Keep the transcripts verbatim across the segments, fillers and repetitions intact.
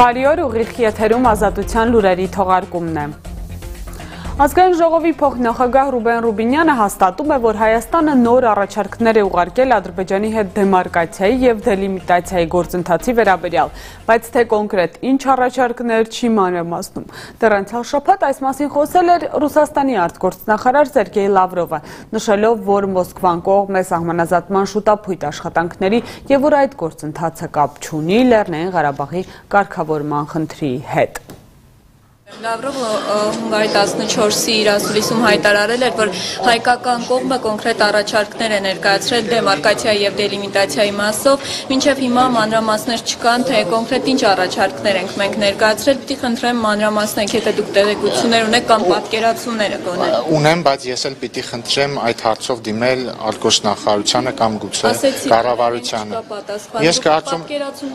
Բարի օր, ուղիղ եթերում ազատության լուրերի թողարկումն է։ Ազգային ժողովի փոխնախագահ Ռուբեն Ռուբինյանը հաստատում է, որ Հայաստանը նոր առաջարկներ է ուղարկել Ադրբեջանի հետ դեմարկացիայի և դելիմիտացիայի գործընթացի վերաբերյալ, բայց թե կոնկրետ ինչ առաջարկներ չի մանրամասնում։ Դրանց շաբաթ այս մասին խոսել էր Ռուսաստանի արտգործնախարար Սերգեյ Լավրովը, նշելով, որ Մոսկվան կողմ է սահմանազատման շուտափույթ աշխատանքների և որ այդ գործընթացը կապ չունի Լեռնային Ղարաբաղի կարգավորման խնդրի հետ։ Լավրովը հունվարի տասնչորսի իր ասուլիսում հայտարարել էր, որ հայկական կողմը կոնկրետ առաջարկներ է ներկայացրել դեմարկացիայի և դելիմիտացիայի մասով, մինչև հիմա մանրամասներ չկան, թե կոնկրետ ինչ առաջարկներ ենք մենք ներկայացրել, պիտի խնդրեմ մանրամասնենք, եթե դուք տեղեկություններ ունեք կամ պատկերացումները գոնե։ Ունեմ, բայց ես էլ պիտի խնդրեմ այդ հարցով դիմել արտգործնախարարությանը կամ գուցե կառավարությանը։ Ես կարծում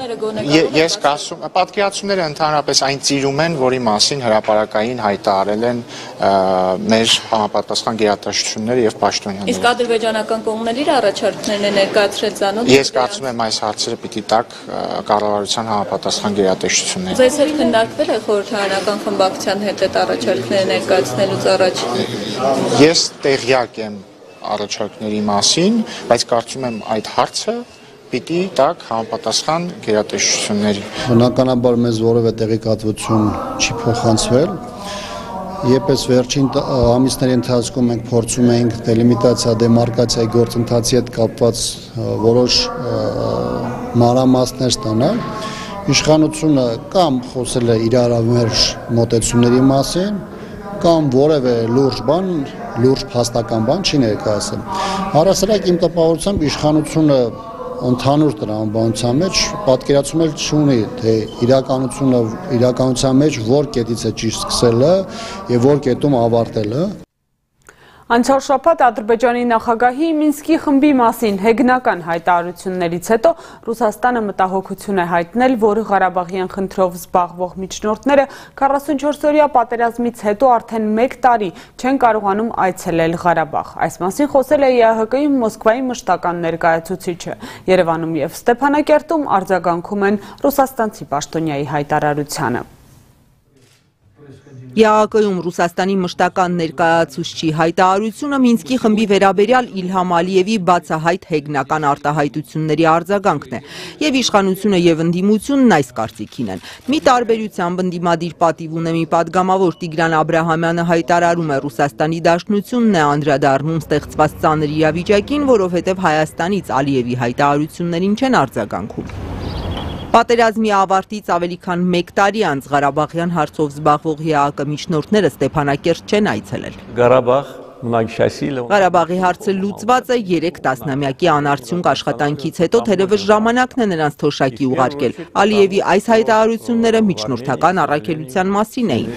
ես կարծում պատկերացումները ընդհանրապես այն ծիրում են, որի մասին հրապարակային հայտարարել են մեր համապատասխան գերատեսչությունները եւ պաշտոնյաները։ Իսկ ադրբեջանական կողմն իր առաջարկներն է ներկայացրել ցանոթ։ Ես կարծում եմ այս հարցերը պիտի տակ կառավարության համապատասխան գերատեսչությունները։ Ձեզ հետ քննարկվել է խորհրդարանական խմբակցության հետ այդ առաջարկները ներկայացնելուց առաջ։ Ես տեղյակ եմ առաջարկների մասին, բայց կարծում եմ այդ հարցը պիտի տակ համապատասխան գերատեսչությունների։ Բնականաբար մեզ որևէ տեղեկատվություն չի փոխանցվել։ Եպես վերջին ամիսների ընթացքում մենք փորձում ենք դելիմիտացիա, դեմարկացիայի գործընթացի հետ կապված որոշ մանրամասներ ստանալ։ Իշխանությունը կամ խոսել է իրարամերժ մոտեցումների մասին, կամ որևէ լուրջ բան, լուրջ փաստական բան չի ներկայացել։ Առասարակ իմ տպավորությամբ իշխանությունը ընդհանուր տրամաբանության մեջ պատկերացում էլ չունի, թե իրականությունը իրականության մեջ որ կետից է ճիշտ սկսելը եւ որ կետում ավարտելը։ Անցյալ շաբաթ Ադրբեջանի նախագահի Մինսկի խմբի մասին հեգնական հայտարարություններից հետո Ռուսաստանը մտահոգություն է հայտնել, որ Ղարաբաղյան խնդրով զբաղվող միջնորդները քառասունչորս-օրյա պատերազմից հետո արդեն մեկ տարի չեն կարողանում այցելել Ղարաբաղ։ Այս մասին խոսել է ԵԱՀԿ-ի Մոսկվայի մշտական ներկայացուցիչը։ Երևանում և Ստեփանակերտում արձագանքում են ռուսաստանցի պաշտոնյայի հայտարարությանը։ ԵԱՀԿ-ում Ռուսաստանի մշտական ներկայացուցչի հայտարարությունը Մինսկի խմբի վերաբերյալ Իլհամ Ալիևի բացահայտ հեգնական արտահայտությունների արձագանքն է, եւ իշխանությունը եւ ընդդիմությունն այս կարծիքին են։ Մի տարբերությամբ ընդդիմադիր պատիվ ունեմի падգամավոր Տիգրան Աբրահամյանը հայտարարում է Ռուսաստանի Դաշնությունն է անդրադառնում ստեղծված ծանր իրավիճակին, որովհետեւ Հայաստանից Ալիևի հայտարարություններին չեն արձագանքում։ Պատերազմի ավարտից ավելի քան մեկ տարի անց Ղարաբաղյան հարցով զբաղվող ԵԱՀԿ միջնորդները Ստեփանակերտ չեն այցելել։ Ղարաբաղի հարցը լուծված է երեք տասնամյակի անարդյունք աշխատանքից հետո թերևս ժամանակն է նրանց թոշակի ուղարկել։ Ալիևի այս հայտարարությունները միջնորդական առաքելության մասին էին։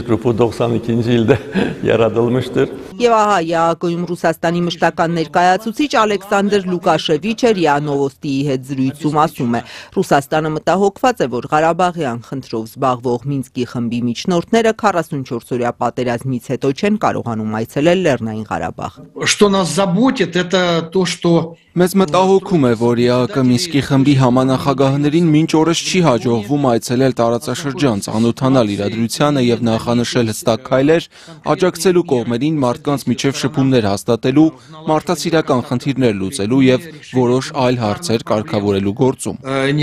Եվ ահա ԵԱՀԿ-ում Ռուսաստանի մշտական ներկայացուցիչ Ալեքսանդր Լուկաշևիչը ՌԻԱ Նովոստիի հետ զրույցում ասում է. Ռուսաստանը մտահոգված է, որ Ղարաբաղյան խնդրով զբաղվող Մինսկի խմբի միջնորդները քառասունչորս-օրյա պատերազմից հետո չեն կարողանում այցելել Լեռնային Ղարաբաղ։ Մեզ մտահոգում է, որ ԵԱՀԿ Մինսկի խմբի համանախագահներին մինչ օրս չի հաջողվում այցելել տարածաշրջան, ծանոթանալ իրադրությանը եւ նախանշել հստակ քայլեր, աջակցելու կողմերին մարդկանց միջև շփումներ հաստատելու, մարդասիրական խնդիրներ լուծելու եւ որոշ այլ հարցեր կարգավորելու գործում։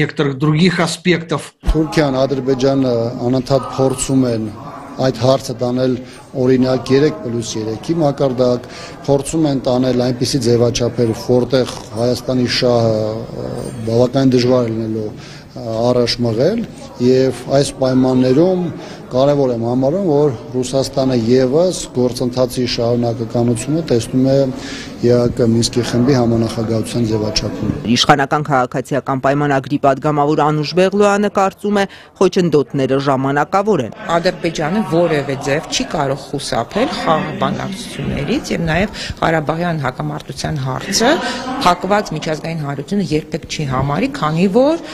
Թուրքիան, Ադրբեջանը անընդհատ փորձում են այդ հարցը տանել օրինակ երեք պլյուս երեքի մակարդակ, փորձում են տանել այնպիսի ձևաչափեր, որտեղ Հայաստանի շահը բավականին դժվար է լինելու առաջ մղել եւ այս պայմաններում կարևոր եմ համարում, որ Ռուսաստանը եւս գործընթացի շարունակականությունը տեսնում է ԵԱՀԿ Մինսկի խմբի համանախագահության ձևաչափում։ Իշխանական քաղաքացիական պայմանագրի падգամավոր Անուշ Բեղլոյանը կարծում է, խոչընդոտները ժամանակավոր են։ Ադրբեջանը որևէ ձև չի կարող խուսափել խաղաղ բանակցություններից եւ նաեւ Ղարաբաղյան հակամարտության հարցը փակված միջազգային հանրությունը երբեք չի համարի, քանի որ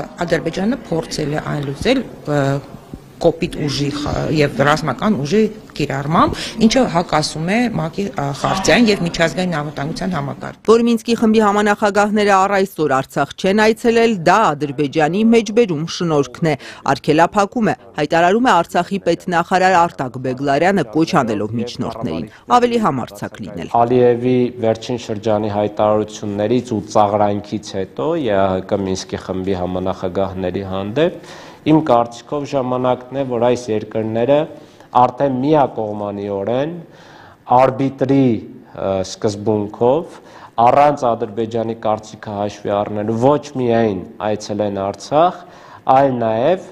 Ադրբեջանը փորձել է այն լուծել կոպիտ ուժի եւ ռազմական ուժի կիրառմամբ, ինչը հակասում է ՄԱԿ-ի խարտիային եւ միջազգային անվտանգության համակարգին։ Որ Մինսկի խմբի համանախագահները առ այսօր Արցախ չեն այցելել, դա Ադրբեջանի մեջբերում շնորհքն է։ Արգելափակում է, հայտարարում է Արցախի պետնախարար Արտակ Բեգլարյանը կոչ անելով միջնորդներին ավելի համարձակ լինել։ Ալիևի վերջին շրջանի հայտարարություններից ու ծաղրանքից հետո ԵԱՀԿ Մինսկի խմբի համանախագահների հանդեպ իմ կարծիքով ժամանակն է, որ այս երկրները արդեն միակողմանիորեն արբիտրի սկզբունքով առանց Ադրբեջանի կարծիքը հաշվի առնելու ոչ միայն այցելեն Արցախ, այլ նաև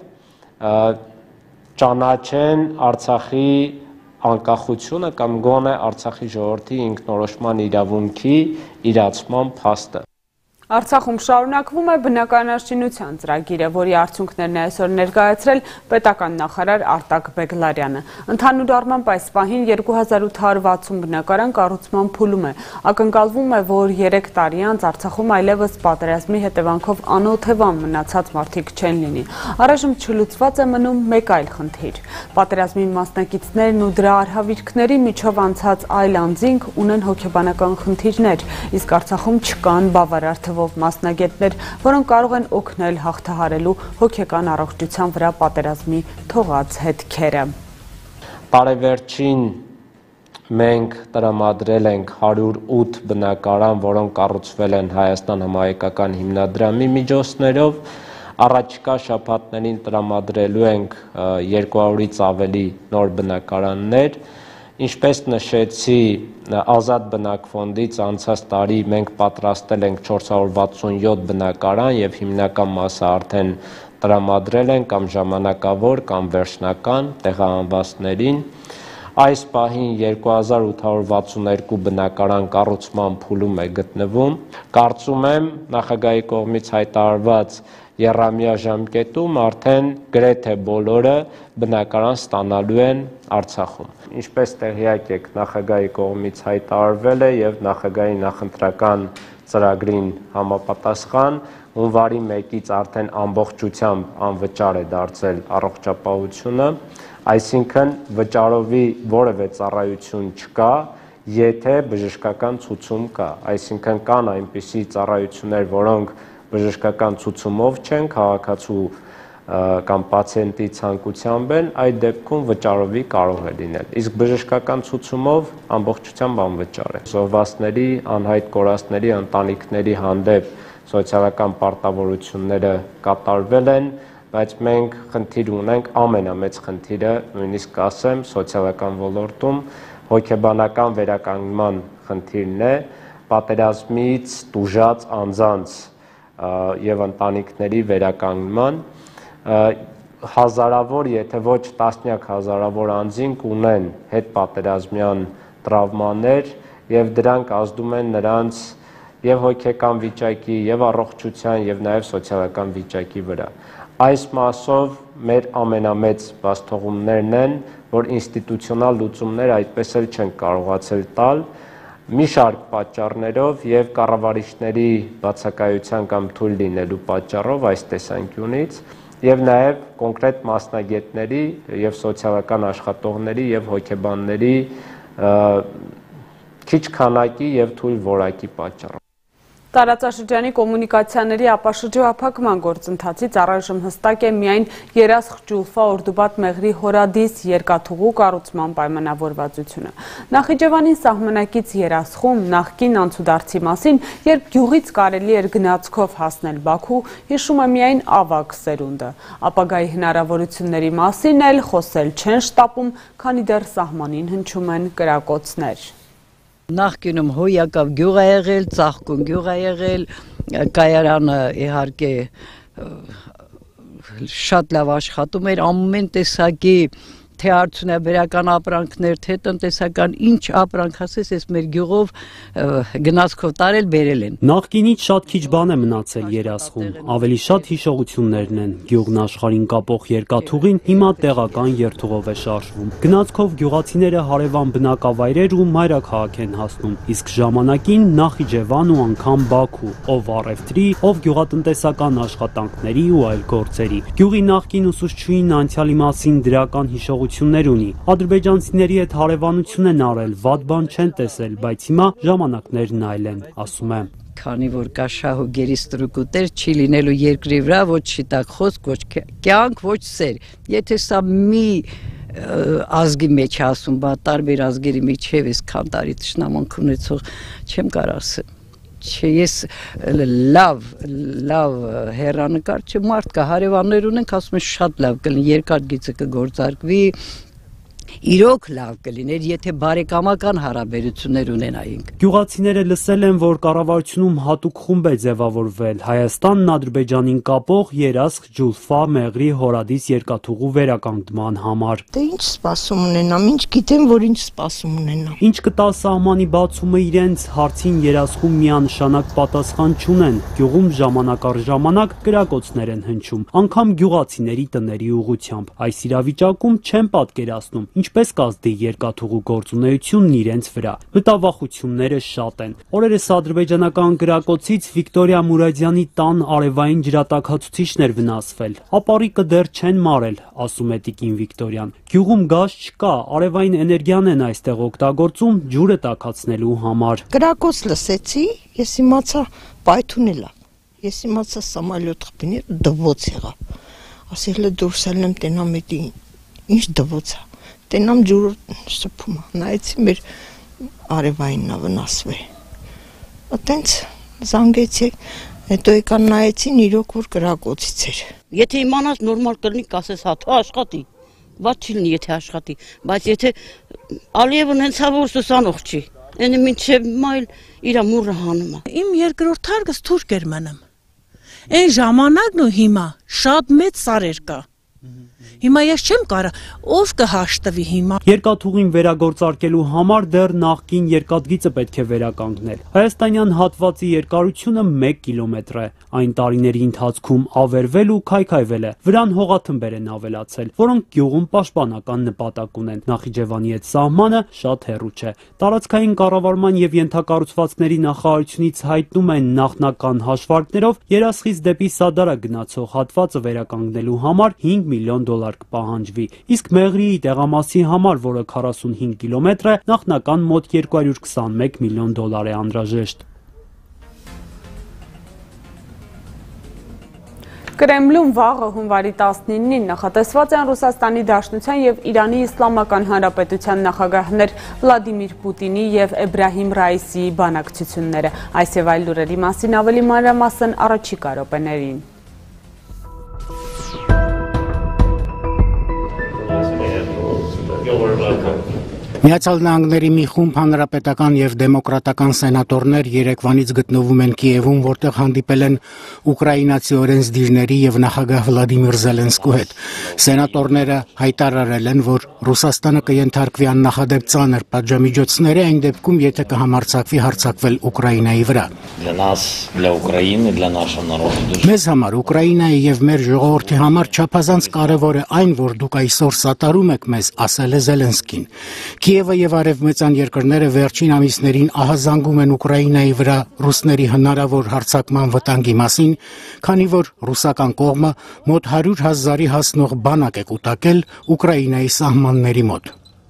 ճանաչեն Արցախի անկախությունը կամ գոնե Արցախի ժողովրդի ինքնորոշման իրավունքի իրացման փաստը։ Արցախում շարունակվում է բնակարանաշինության ծրագիրը, որի արդյունքներն է այսօր ներկայացրել պետական նախարար Արտակ Բեգլարյանը։ Ընդհանուր առմամբ այս պահին երկու հազար ութ հարյուր վաթսուն բնակարան կառուցման փուլում է։ Ակնկալվում է, որ երեք տարի անց Արցախում այլևս պատերազմի հետևանքով անօթևան մնացած մարդիկ չեն լինի։ Առայժմ չլուծված է մնում մեկ այլ խնդիր։ Պատերազմի մասնակիցներն ու դրա արհավիրքների միջով անցած այլ անձինք ունեն հոգեբանական խնդիրներ, իսկ Արցախում չկան բավարար թվով մասնագետներ, որոնք կարող են օգնել հաղթահարելու հոգեկան առողջության վրա պատերազմի թողած հետքերը։ Տարեվերջին մենք տրամադրել ենք հարյուր ութ բնակարան, որոնք կառուցվել են Հայաստան համահայկական հիմնադրամի միջոցներով, առաջիկա շաբաթներին տրամադրելու ենք երկու հարյուրից ավելի նոր բնակարաններ։ Ինչպես նշեցի, ազատ բնակֆոնդից անցած տարի մենք պատրաստել ենք չորս հարյուր վաթսունյոթ բնակարան եւ հիմնական մասը արդեն տրամադրել են կամ ժամանակավոր կամ վերջնական տեղահանվածներին։ Այս պահին երկու հազար ութ հարյուր վաթսուններկու բնակարան կառուցման փուլում է գտնվում։ Կարծում եմ նախագահի կողմից հայտարարված եռամյա ժամկետում արդեն գրեթե բոլորը բնակարան ստանալու են Արցախում։ Ինչպես տեղյակ եք, նախագահի կողմից հայտարարվել է եւ նախագահի նախընտրական ծրագրին համապատասխան հունվարի մեկից արդեն ամբողջությամբ անվճար է դարձել առողջապահությունը, այսինքն վճարովի որևէ ծառայություն չկա, եթե բժշկական ցուցում կա, այսինքն կան այնպիսի ծառայություններ, որոնք բժշկական ցուցումով չեն, քաղաքացու կամ պացիենտի ցանկությամբ են, այդ դեպքում վճարովի կարող է լինել։ Իսկ բժշկական ցուցումով ամբողջությամբ անվճար է։ Զոհվածների, անհայտ կորածների ընտանիքների հանդեպ սոցիալական պարտավորությունները կատարվել են, բայց մենք խնդիր ունենք, ամենամեծ խնդիրը, նույնիսկ ասեմ, սոցիալական ոլորտում հոգեբանական վերականգնման խնդիրն է, պատերազմից տուժած անձանց եւ ընտանիքների վերականգնման հազարավոր, եթե ոչ տասնյակ հազարավոր անձինք ունեն հետպատերազմյան տրավմաներ եւ դրանք ազդում են նրանց եւ հոգեկան վիճակի, եւ առողջության, եւ նաեւ սոցիալական վիճակի վրա։ Այս մասով մեր ամենամեծ բացթողումներն են, որ ինստիտուցիոնալ լուծումներ այդպես էլ չեն կարողացել տալ մի շարք պատճառներով եւ կառավարիչների բացակայության կամ թույլ լինելու պատճառով այս տեսանկյունից եւ նաեւ կոնկրետ մասնագետների եւ սոցիալական աշխատողների եւ հոգեբանների քիչ քանակի եւ թույլ որակի պատճառով։ Տարածաշրջանի կոմունիկացիաների ապաշրջափակման գործընթացից առայժմ հստակ է միայն Երասխ-Ջուլֆա Օրդուբադ Մեղրի հորադիս երկաթուղու կառուցման պայմանավորվածությունը։ Նախիջևանի սահմանակից Երասխում նախկին անցուդարձի մասին, երբ գյուղից կարելի էր գնացքով հասնել Բաքու, հիշում է միայն ավագ սերունդը։ Ապագայի հնարավորությունների մասին էլ խոսել չեն շտապում, քանի դեռ սահմանին հնչում են կրակոցներ։ Նախկինում հոյակավ գյուղ է եղել, ծաղկուն գյուղ է եղել, կայարանը իհարկե շատ լավ աշխատում էր, ամեն տեսակի թե արդյունաբերական ապրանքներ, թե տնտեսական ինչ ապրանք ասես, ես մեր գյուղով գնացքով տարել բերել են։ Նախկինից շատ քիչ բան է մնացել Երասխում, ավելի շատ հիշողություններն են։ Գյուղն աշխարհին կապող երկաթուղին հիմա տեղական երթուղով է շարժվում։ Գնացքով գյուղացիները հարևան բնակավայրեր ու մայրաքաղաք են հասնում, իսկ ժամանակին Նախիջևան ու անգամ Բաքու, ով առևտրի, ով գյուղատնտեսական աշխատանքների ու այլ գործերի։ Գյուղի նախկին ուսուցչուհին անցյալի մասին դրական հիշողություն հաջողություններ ունի։ Ադրբեջանցիների հետ հարևանություն են արել, վատ բան չեն տեսել, բայց հիմա ժամանակներն այլ են, ասում է։ Քանի որ կա շահ ու գերիստրուկուտեր, չի լինելու երկրի վրա ոչ շիտակ խոսք, ոչ կյանք, ոչ սեր։ Եթե սա մի ազգի մեջ ասում, բա տարբեր ազգերի միջև էս քան տարի թշնամանք ունեցող չեմ կարող ասել։ Չէ, ես լավ, լավ հեռանկար չէ, մարդ կա, հարևաններ ունենք, ասում են շատ լավ կլինի, երկար գիծը կգործարկվի, իրոք լավ կլիներ, եթե բարեկամական հարաբերություններ ունենայինք։ Գյուղացիները լսել են, որ կառավարությունում հատուկ խումբ է ձևավորվել Հայաստանն Ադրբեջանին կապող երասխ, ջուլֆա, մեղրի, հորադիս երկաթուղու վերականգնման համար։ Դե ինչ սպասում ունենամ, ինչ գիտեմ, որ ինչ սպասում ունենամ։ Ինչ կտա սահմանի բացումը իրենց հարցին երասխում միանշանակ պատասխան չունեն։ Գյուղում ժամանակ առ ժամանակ կրակոցներ են հնչում, անգամ գյուղացիների տների ուղղությամբ։ Այս իրավիճակում չեն պատկերացնում ինչպես կազդի երկաթուղու գործունեությունն իրենց վրա։ Մտավախությունները շատ են։ Օրերս ադրբեջանական գրակոցից Վիկտորիա Մուրադյանի տան արևային ջրատաքացուցիչն էր վնասվել։ Ապառիկը դեռ չեն մարել, ասում է տիկին Վիկտորիան։ Գյուղում գազ չկա, արևային էներգիան են այստեղ օգտագործում ջուրը տաքացնելու համար։ Գրակոց լսեցի, ես իմացա պայթուն է լավ։ Ես իմացա սամալյոտ խփին դվոց եղավ։ Ասել է դուրս ելնեմ տենամ էդի ինչ դվոց է։ Տենամ ջուրը շփում, նայեցի մեր արևայինն վնասվել։ Այտենց զանգեցի, հետո եկան նայեցին իրոք որ կրակոցից էր։ Եթե իմանաս նորմալ կլինի, կասես հա թող աշխատի, բայց չի լինի եթե աշխատի, բայց եթե Ալիևն հենց հա որ սուսանող չի, այնը մինչև մայլ իր մուրը հանում է։ Իմ երկրորդ հարգս թուրք էր մնում։ Այն ժամանակն ու հիմա շատ մեծ սարեր կա։ Հիմա ես չեմ կարող, ով կհաշտվի հիմա։ Երկաթուղին վերագործարկելու համար դեռ նախկին երկաթգիծը պետք է վերականգնել։ Հայաստանյան հատվածի երկարությունը մեկ կիլոմետր է։ Այն տարիների ընթացքում ավերվել ու քայքայվել է։ Վրան հողաթմբեր են ավելացել, որոնք գյուղում պաշտպանական նպատակ ունեն։ Նախիջևանի հետ սահմանը շատ հեռու չէ։ Տարածքային կառավարման եւ ենթակառուցվածքների նախարարությունից հայտնում են նախնական հաշվարկներով երասխից դեպի Սադարա գնացող հատվածը վերականգնելու համար հինգ միլիոն դոլար կպահանջվի, իսկ Մեղրիի տեղամասի համար, որը քառասունհինգ կիլոմետր է, նախնական մոտ երկու հարյուր քսանմեկ միլիոն դոլար է անհրաժեշտ։ Կրեմլում վաղը հունվարի տասնինին նախատեսված են Ռուսաստանի Դաշնության և Իրանի Իսլամական Հանրապետության նախագահներ Վլադիմիր Պուտինի և Էբրահիմ Ռայիսիի բանակցությունները։ Այս և այլ լուրերի մասին ավելի մանրամասն առաջիկա րոպեներին։ Միացյալ Նահանգների մի խումբ հանրապետական և դեմոկրատական սենատորներ երեկվանից գտնվում են Կիևում, որտեղ հանդիպել են ուկրաինացի օրենսդիրների և նախագահ Վլադիմիր Զելենսկու հետ։ Սենատորները հայտարարել են, որ Ռուսաստանը կենթարկվի աննախադեպ ծանր պատժամիջոցների այն դեպքում, եթե կհամարձակվի հարձակվել Ուկրաինայի վրա։ Մեզ համար, Ուկրաինայի և մեր ժողովրդի համար չափազանց կարևոր է այն, որ դուք այսօր սատարում եք մեզ, ասել է Զելենսկին։ Կիևը և արևմտյան երկրները վերջին ամիսներին ահազանգում են Ուկրաինայի վրա ռուսների հնարավոր հարձակման վտանգի մասին, քանի որ ռուսական կողմը մոտ հարյուր հազարի հասնող բանակ է կուտակել Ուկրաինայի սահմանների մոտ։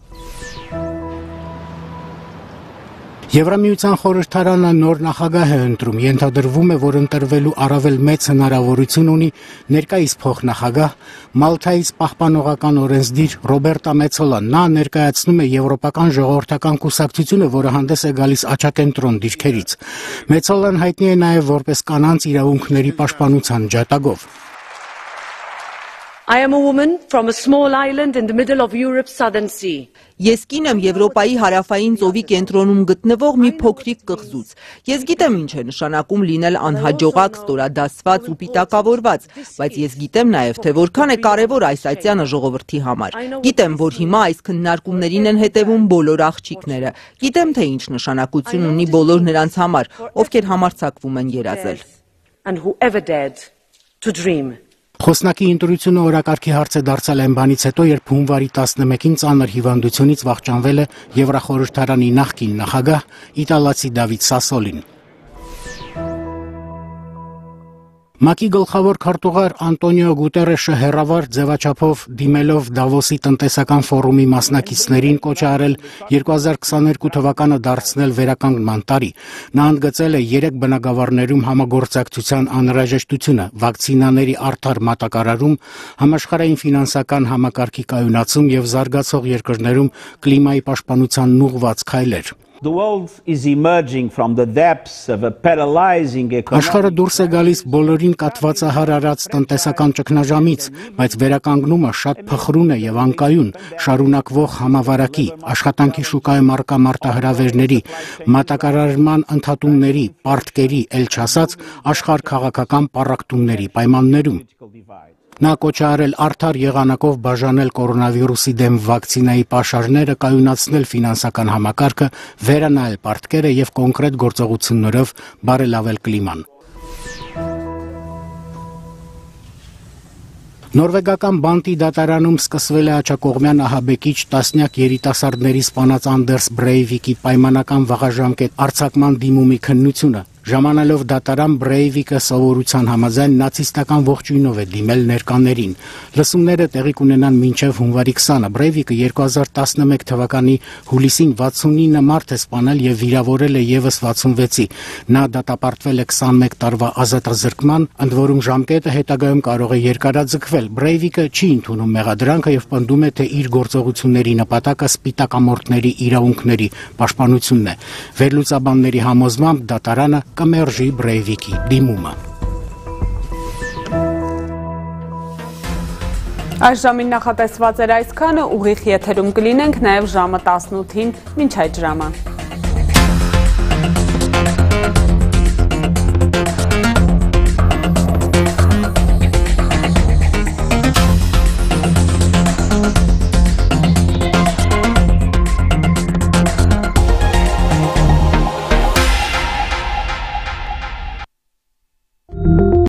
Եվրամիության խորհրդարանը նոր նախագահ է ընտրում, ենթադրվում է, որ ընտրվելու առավել մեծ հնարավորություն ունի ներկայիս փոխնախագահ Մալթայից պահպանողական օրենսդիր Ռոբերտա Մեցոլան։ Նա ներկայացնում է Եվրոպական ժողովրդական կուսակցությունը, որը հանդես է գալիս աջակենտրոն դիրքերից։ Մեցոլան հայտնի է նաև որպես կանանց իրավունքների պաշտպանության ջատագով։ I am a woman from a small island in the middle of Europe's southern sea. Ես կին եմ Եվրոպայի հարավային ծովի կենտրոնում գտնվող մի փոքրիկ կղզուց։ Ես գիտեմ ինչ է նշանակում լինել անհաջողակ, ստորադասված ու պիտակավորված, բայց ես գիտեմ նաև, թե որքան է կարևոր այս այցյանը ժողովրդի համար։ Գիտեմ, որ հիմա այս քննարկումներին են հետևում բոլոր աղջիկները։ Գիտեմ, թե ինչ նշանակություն ունի բոլոր նրանց համար, ովքեր համարձակվում են երազել։ And whoever dared to dream. Խոսնակի ընտրությունը օրակարգի հարց է դարձել այն բանից հետո, երբ հունվարի տասնմեկին ծանր հիվանդությունից վախճանվել է Եվրախորհրդարանի նախկին նախագահ իտալացի Դավիթ Սասոլին։ ՄԱԿ-ի գլխավոր քարտուղար Անտոնիո Գուտերեշը հերավար ձևաչափով դիմելով Դավոսի տնտեսական ֆորումի մասնակիցներին կոչ է արել երկու հազար քսաներկու թվականը դարձնել վերականգնման տարի։ Նա ընդգծել է երեք բնագավառներում համագործակցության անհրաժեշտությունը՝ վակցինաների արդար մատակարարում, համաշխարհային ֆինանսական համակարգի կայունացում եւ զարգացող երկրներում կլիմայի պաշտպանությանն ուղղված քայլեր։ Աշխարհը դուրս է գալիս բոլորին կատվածահար արած տնտեսական ճգնաժամից, բայց վերականգնումը շատ փխրուն է եւ անկայուն, շարունակվող համավարակի, աշխատանքի շուկայում առկա մարտահրավերների, մատակարարման ընդհատումների, պարտքերի, ել չասած աշխարհ քաղաքական պառակտումների պայմաններում։ Նա կոչ է արել արդար եղանակով բաժանել կորոնավիրուսի դեմ վակցինայի պաշարները, կայունացնել ֆինանսական համակարգը, վերանայել պարտքերը եւ կոնկրետ գործողություններով բարելավել կլիման։ Նորվեգական Բանտի դատարանում սկսվել է աջակողմյան ահաբեկիչ տասնյակ երիտասարդների սպանած Անդերս Բրեյվիկի պայմանական վաղաժամկետ արձակման դիմումի քննությունը։ Ժամանալով դատարան Բրեյվիկը սովորության համաձայն նացիստական ողջույնով է դիմել ներկաներին։ Լսումները տեղի կունենան մինչև հունվարի քսանը։ Բրեյվիկը երկու հազար տասնմեկ թվականի հուլիսին վաթսունինը մարդ է սպանել եւ վիրավորել է եւս վաթսունվեցի։ Նա դատապարտվել է քսանմեկ տարվա ազատազրկման, ընդ որում ժամկետը հետագայում կարող է երկարաձգվել։ Բրեյվիկը չի ընդունում մեղադրանքը եւ պնդում է, թե իր գործողությունների նպատակը սպիտակամորթների իրավունքների պաշտպանությունն է։ Վերլուծաբանների համոզմամբ դատարանը կմերժի Բրեյվիկի դիմումը։ Այս ժամին նախատեսված էր այսքանը, ուղիղ եթերում կլինենք նաև ժամը տասնութին, մինչ այդ ժամը։